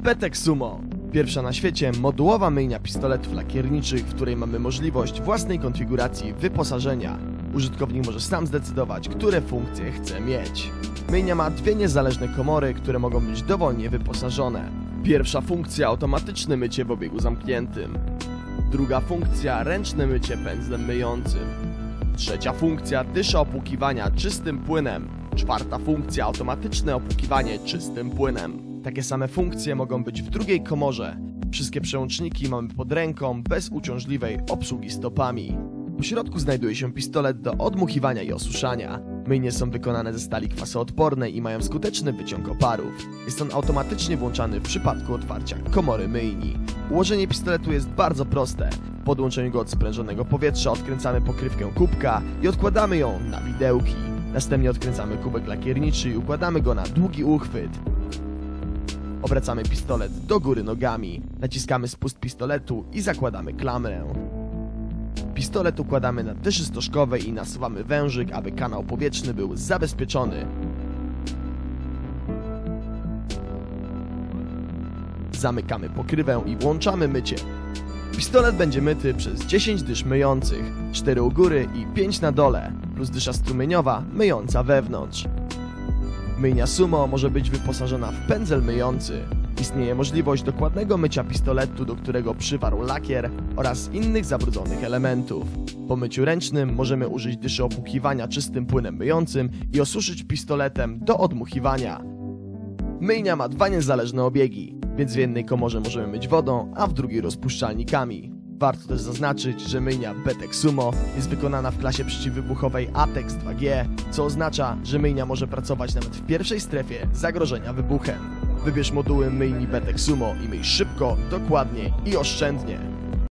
Betek Sumo. Pierwsza na świecie modułowa myjnia pistoletów lakierniczych, w której mamy możliwość własnej konfiguracji wyposażenia. Użytkownik może sam zdecydować, które funkcje chce mieć. Myjnia ma dwie niezależne komory, które mogą być dowolnie wyposażone. Pierwsza funkcja automatyczne mycie w obiegu zamkniętym. Druga funkcja ręczne mycie pędzlem myjącym. Trzecia funkcja dysza opłukiwania czystym płynem. Czwarta funkcja automatyczne opłukiwanie czystym płynem. Takie same funkcje mogą być w drugiej komorze. Wszystkie przełączniki mamy pod ręką, bez uciążliwej obsługi stopami. Po środku znajduje się pistolet do odmuchiwania i osuszania. Myjnie są wykonane ze stali kwasoodpornej i mają skuteczny wyciąg oparów. Jest on automatycznie włączany w przypadku otwarcia komory myjni. Ułożenie pistoletu jest bardzo proste. Po odłączeniu go od sprężonego powietrza odkręcamy pokrywkę kubka i odkładamy ją na widełki. Następnie odkręcamy kubek lakierniczy i układamy go na długi uchwyt. Obracamy pistolet do góry nogami, naciskamy spust pistoletu i zakładamy klamrę. Pistolet układamy na dyszy stożkowej i nasuwamy wężyk, aby kanał powietrzny był zabezpieczony. Zamykamy pokrywę i włączamy mycie. Pistolet będzie myty przez 10 dysz myjących, 4 u góry i 5 na dole, plus dysza strumieniowa myjąca wewnątrz. Myjnia Sumo może być wyposażona w pędzel myjący. Istnieje możliwość dokładnego mycia pistoletu, do którego przywarł lakier oraz innych zabrudzonych elementów. Po myciu ręcznym możemy użyć dyszy opłukiwania czystym płynem myjącym i osuszyć pistoletem do odmuchiwania. Myjnia ma dwa niezależne obiegi, więc w jednej komorze możemy myć wodą, a w drugiej rozpuszczalnikami. Warto też zaznaczyć, że myjnia Betek Sumo jest wykonana w klasie przeciwwybuchowej ATEX 2G, co oznacza, że myjnia może pracować nawet w pierwszej strefie zagrożenia wybuchem. Wybierz moduły myjni Betek Sumo i myj szybko, dokładnie i oszczędnie.